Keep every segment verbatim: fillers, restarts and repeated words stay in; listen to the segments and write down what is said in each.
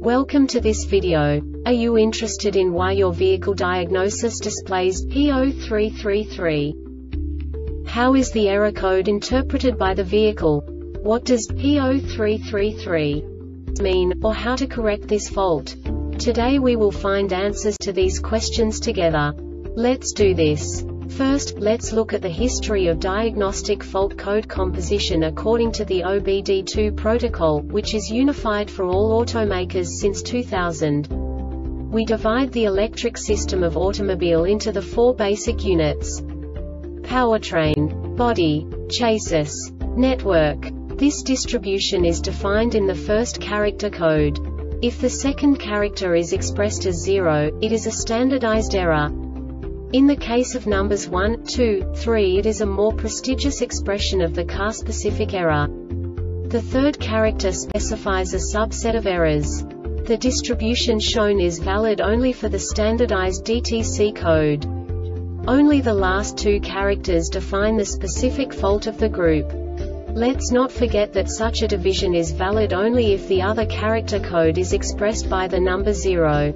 Welcome to this video. Are you interested in why your vehicle diagnosis displays P zero three three three? How is the error code interpreted by the vehicle? What does P zero three three three mean, or how to correct this fault? Today we will find answers to these questions together. Let's do this. First, let's look at the history of diagnostic fault code composition according to the O B D two protocol, which is unified for all automakers since two thousand. We divide the electric system of automobile into the four basic units: powertrain, body, chassis, network. This distribution is defined in the first character code. If the second character is expressed as zero, it is a standardized error. In the case of numbers one, two, three, it is a more prestigious expression of the car-specific error. The third character specifies a subset of errors. The distribution shown is valid only for the standardized D T C code. Only the last two characters define the specific fault of the group. Let's not forget that such a division is valid only if the other character code is expressed by the number zero.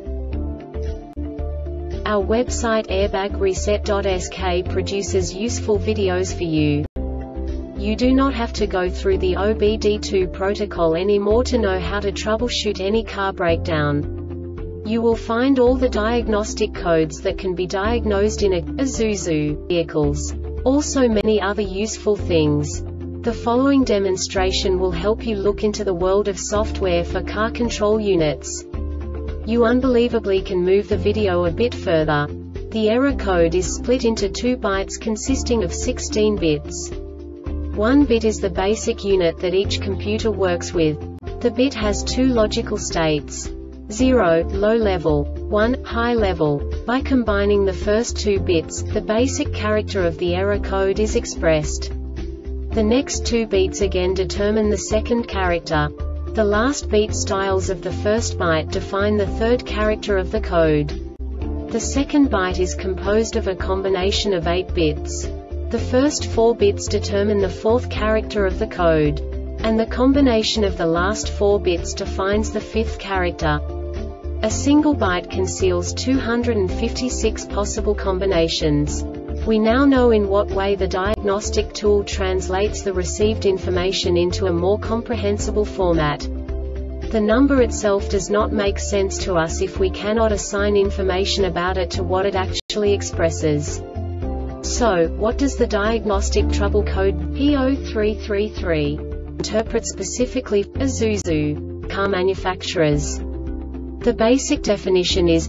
Our website airbag reset dot S K produces useful videos for you. You do not have to go through the O B D two protocol anymore to know how to troubleshoot any car breakdown. You will find all the diagnostic codes that can be diagnosed in a Isuzu vehicles. Also many other useful things. The following demonstration will help you look into the world of software for car control units. You unbelievably can move the video a bit further. The error code is split into two bytes consisting of sixteen bits. One bit is the basic unit that each computer works with. The bit has two logical states: zero, low level, one, high level. By combining the first two bits, the basic character of the error code is expressed. The next two bits again determine the second character. The last beat styles of the first byte define the third character of the code. The second byte is composed of a combination of eight bits. The first four bits determine the fourth character of the code. And the combination of the last four bits defines the fifth character. A single byte conceals two hundred fifty-six possible combinations. We now know in what way the diagnostic tool translates the received information into a more comprehensible format. The number itself does not make sense to us if we cannot assign information about it to what it actually expresses. So, what does the diagnostic trouble code P zero three three three interpret specifically for Isuzu car manufacturers? The basic definition is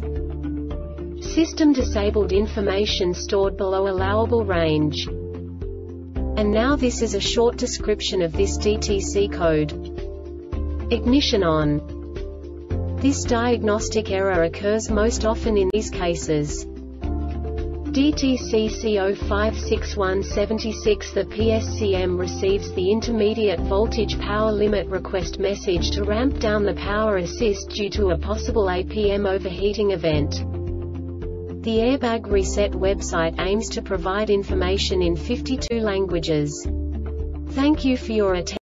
system disabled information stored below allowable range. And now this is a short description of this D T C code. Ignition on. This diagnostic error occurs most often in these cases: D T C C zero five six one seven six. The P S C M receives the intermediate voltage power limit request message to ramp down the power assist due to a possible A P M overheating event. The Airbag Reset website aims to provide information in fifty-two languages. Thank you for your attention.